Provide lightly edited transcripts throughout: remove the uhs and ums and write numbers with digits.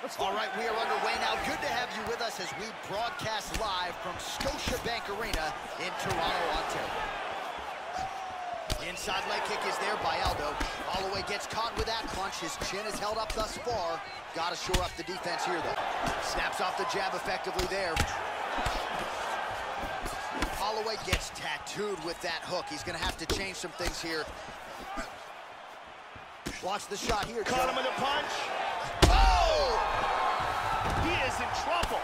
All right, we are underway now. Good to have you with us as we broadcast live from Scotiabank Arena in Toronto, Ontario. Inside leg kick is there by Aldo. Holloway gets caught with that punch. His chin is held up thus far. Got to shore up the defense here, though. Snaps off the jab effectively there. Holloway gets tattooed with that hook. He's going to have to change some things here. Watch the shot here, Joe. Caught him with a punch. Oh! He is in trouble.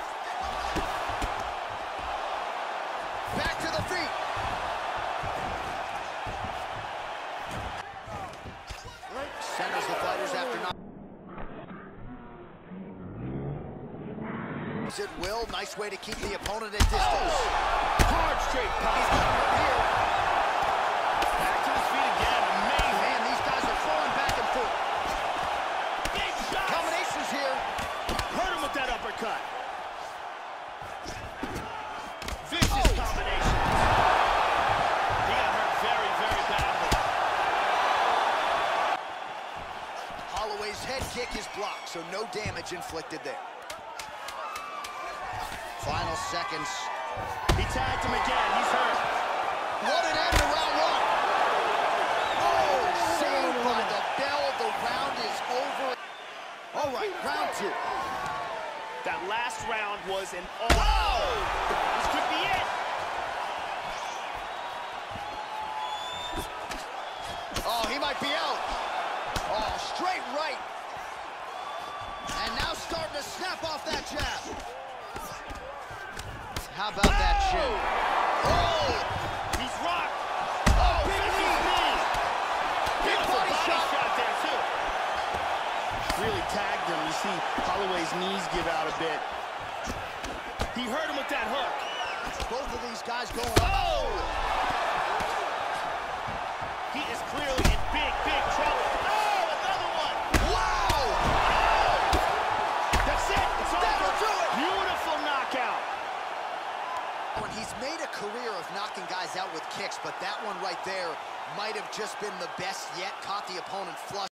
Back to the feet. Centers the fighters after not. It will. Nice way to keep the opponent at distance. Oh! Hard straight pop. He's got him here. Back to his feet again. Amazing. Man, these guys are throwing back and forth. Big shot. Combinations here. Hurt him with that uppercut. Vicious combination. He got hurt very, very badly. Holloway's head kick is blocked, so no damage inflicted there. Final seconds. He tagged him again. He's hurt. What an end to round one. Oh, saved by the bell. The round is over. All right, round two. That last round was an oh! This could be it. Oh, he might be out. Oh, straight right. And now starting to snap off that jab. How about that chin? Oh! He's rocked. Oh, big Vicious knee. Beautiful body body shot. shot there, too. Really tagged him. You see Holloway's knees give out a bit. He hurt him with that hook. Both of these guys going up. Oh! He is clearly in big, big trouble. Oh, another one. Wow! That's it. It's over. That'll do it. Beautiful knockout. When he's made a career of knocking guys out with kicks, but that one right there might have just been the best yet. Caught the opponent flush.